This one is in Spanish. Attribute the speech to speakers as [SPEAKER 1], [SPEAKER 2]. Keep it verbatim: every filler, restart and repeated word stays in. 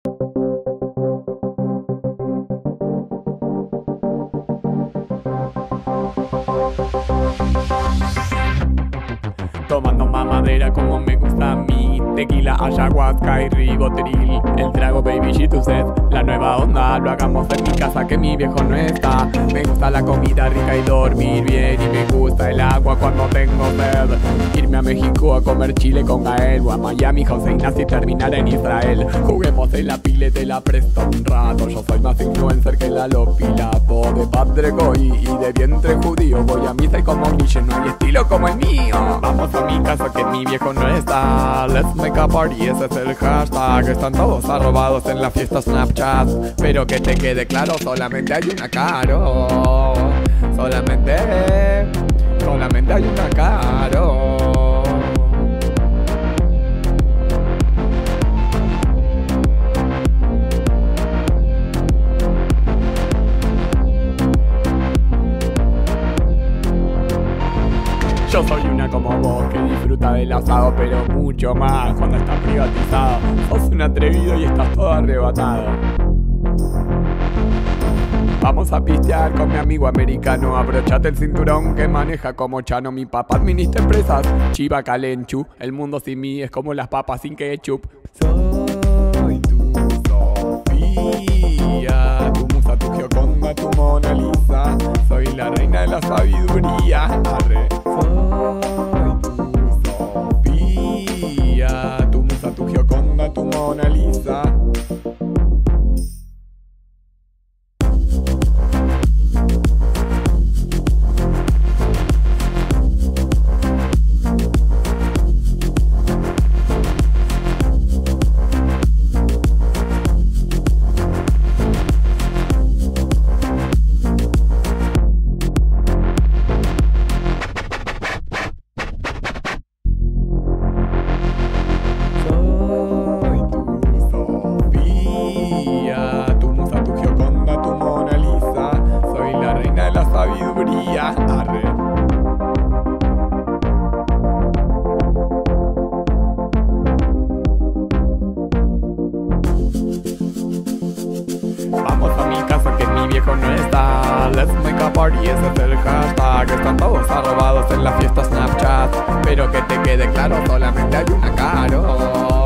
[SPEAKER 1] Tomando mamadera como me gusta a mí. Tequila, ayahuasca y ribotril. El trago baby shit to set. La nueva onda, lo hagamos en mi casa que mi viejo no está. Me gusta la comida rica y dormir bien. Y me gusta el agua cuando tengo sed. Irme a México a comer chile con Gael. O a Miami, José Ignacio y terminar en Israel. Juguemos en la pile, te la presto un rato. Yo soy más influencer que la Lopilapo. De padre goy y de vientre judío. Voy a misa y como Nietzsche, no hay estilo como el mío. Vamos a mi casa que mi viejo no está. Let's make a party, ese es el hashtag. Están todos arrobados en la fiesta Snapchat. Pero que te quede claro, solamente hay una caro. Solamente, solamente hay una caro. Yo soy una como vos que disfruta del asado, pero mucho más cuando está privatizado. Sos un atrevido y estás todo arrebatado. Vamos a pistear con mi amigo americano. Abrochate el cinturón que maneja como Chano. Mi papá administra empresas, Chiva Calenchu. El mundo sin mí es como las papas sin ketchup. Soy tu Sofía, tu musa, tu Gioconda, tu Mona Lisa. Soy la reina de la sabiduría. Arre. Soy tu Sofía, tu musa, tu Gioconda, tu Mona Lisa. Sabiduría, arre. Vamos a mi casa que mi viejo no está. Let's make a party, ese es el hashtag. Están todos arrobados en la fiesta Snapchat. Pero que te quede claro, solamente hay una caro.